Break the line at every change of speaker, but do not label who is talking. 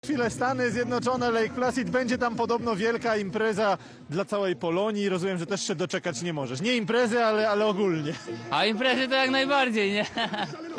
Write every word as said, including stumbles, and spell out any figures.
chwilę Stany Zjednoczone, Lake Placid. Będzie tam podobno wielka impreza dla całej Polonii. Rozumiem, że też się doczekać nie możesz. Nie imprezy, ale, ale ogólnie.
A imprezy to jak najbardziej, nie?